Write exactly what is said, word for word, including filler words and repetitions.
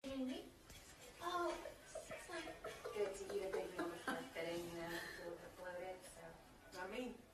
Andy? Oh, it's like good to eat a big meal before fitting, you know, it's a little bit bloated, so. Not me.